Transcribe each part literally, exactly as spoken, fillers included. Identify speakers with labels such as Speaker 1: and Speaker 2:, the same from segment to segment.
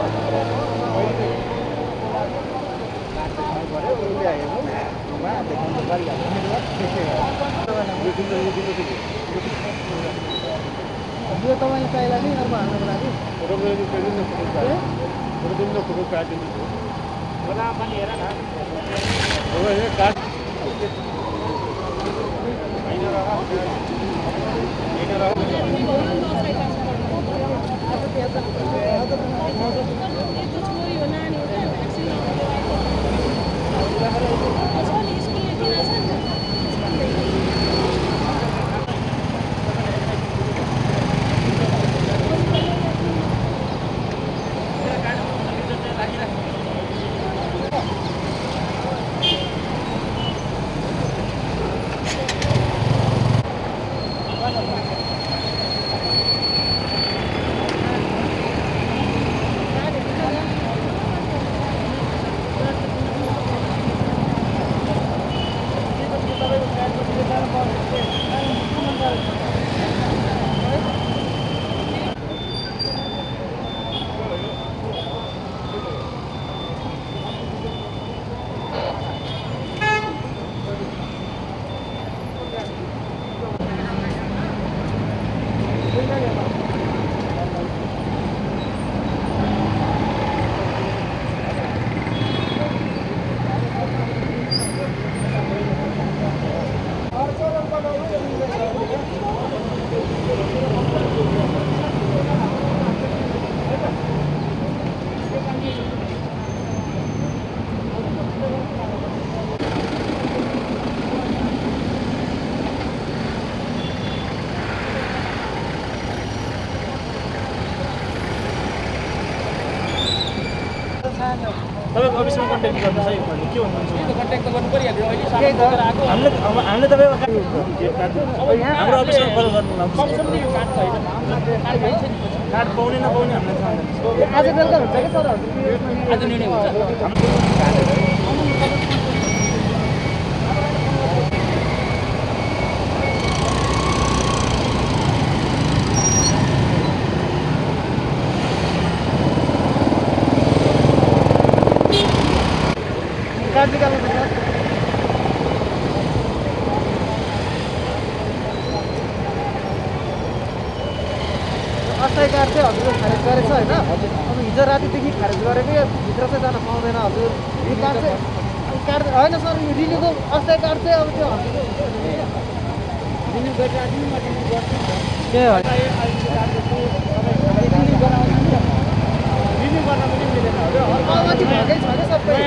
Speaker 1: यो तपाईले चाहिला नि अर्को हाल्नको लागि
Speaker 2: फोटो पनि दिनु फोटो फोटो दिनु फोटो काटिदिनु होला पनि हेर न हो यो काट हैन र हैन र तपाईको अफिसमा कन्ट्याक्ट गर्नु सही भन्नु के भन्नुहुन्छ यो कन्ट्याक्ट त गर्नु परिहाल्यो अहिले साथै गरेर आको हामीले हामीले तपाईको हाम्रो अफिसमा कल गर्नु न कमसम यो कार्ड छैन कार्ड भइन्छ नि कार्ड पाउने नपाउने हामीले थाहा छैन आज बेलुका हुन्छ के सर आज निर्णय हुन्छ कार्ड निकाल्नु पर्छ अस्थायी कार्ड चाहिँ हजुरले खारेज गरेछ होइन अब हिजो रातिदेखि खारेज गरेकै भित्र चाहिँ जान पाउँदैन हजुर यो कार्ड चाहिँ कार्ड होइन सर यो रिन्युको अस्थायी कार्ड चाहिँ अब त्यो रिन्यु गरिराख्नु के हो रिन्यु गर्न पनि मिलेन अवधि भएकै छ नि सबै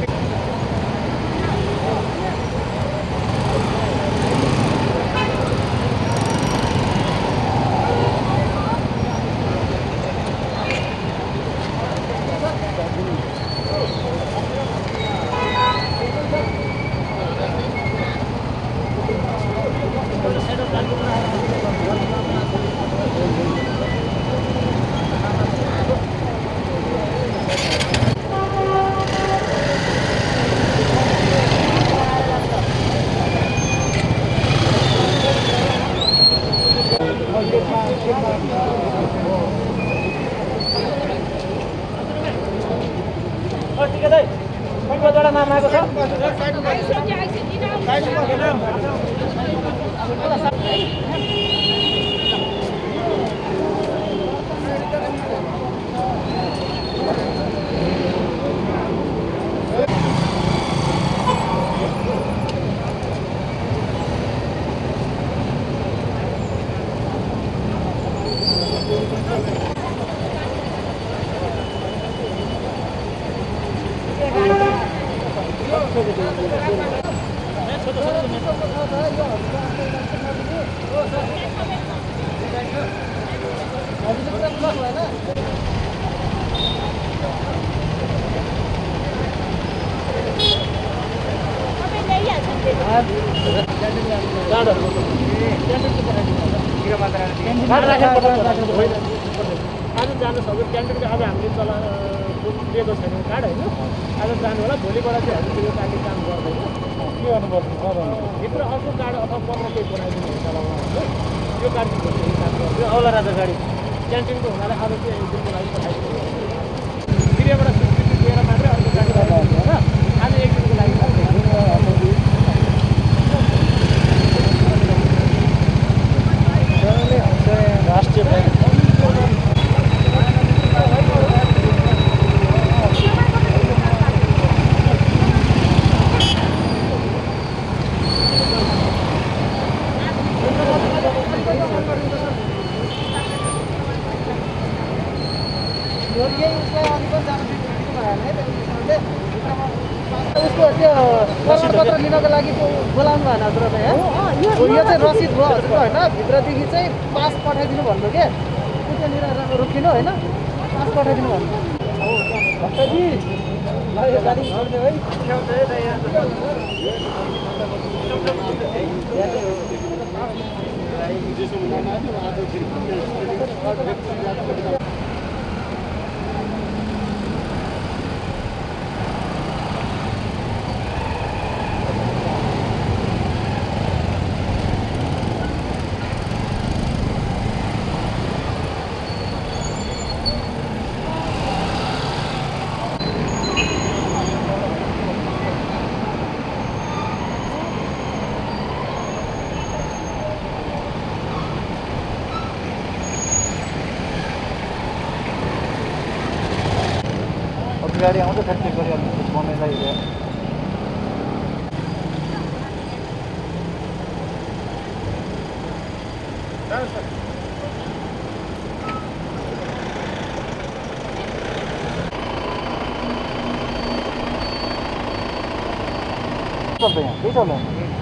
Speaker 2: आज जानु सक्यो क्यान्डिडेट अब हामीले चला दिएको छैन कार्ड होइन आज जानु होला भोलिबाट चाहिँ हामीले यो कार्डले काम गर्दैन के गर्नुपर्छ भित्र अर्को कार्ड अथवा पत्र केही बनाइदिनु हुन्छ होला उहाँहरूले यो कार्ड चाहिँ काम गर्छ औला राजा गाडी क्यान्टिनको हुनाले अब चाहिँ एक दिनको लागि पठाइदिनु
Speaker 1: यही उसलाई अघि पनि जान दिएको भएन है त्यसले भित्रमा उसको त्यो प्रमाणपत्र लिनको लागि त्यो बोलाउनु भएन हजुर त यहाँ यो चाहिँ रसिद भयो हजुरको होइन भित्रदेखि चाहिँ पास पठाइदिनु भन्नु के त्यहाँनिर रोकिनु होइन पास पठाइदिनु भन्नु भक्तजी ल यो गाडी छोड्ने है गाडी आउँछ फ्याक्ट्री गरिहाल्नु बनाइलाई चल्छ यहाँ केही चल्दैन